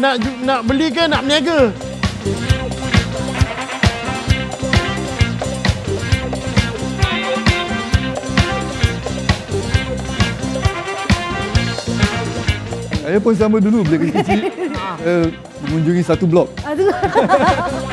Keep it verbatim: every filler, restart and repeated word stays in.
nak nak beli ke nak berniaga? Saya pun sama dulu bila kecil. Uh, mengunjungi satu blok.